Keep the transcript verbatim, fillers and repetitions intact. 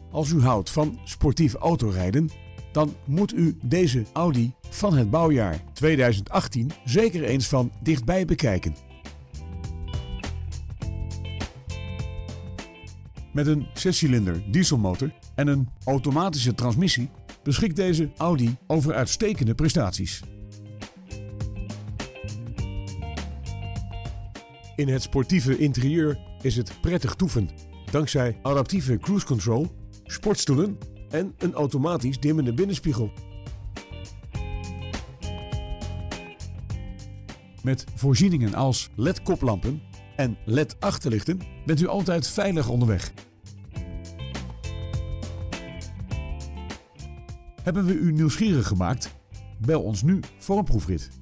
Als u houdt van sportief autorijden, dan moet u deze Audi van het bouwjaar tweeduizend achttien zeker eens van dichtbij bekijken. Met een zescilinder dieselmotor en een automatische transmissie beschikt deze Audi over uitstekende prestaties. In het sportieve interieur is het prettig toeven, dankzij adaptieve cruise control, sportstoelen en een automatisch dimmende binnenspiegel. Met voorzieningen als L E D-koplampen en L E D-achterlichten bent u altijd veilig onderweg. Hebben we u nieuwsgierig gemaakt? Bel ons nu voor een proefrit.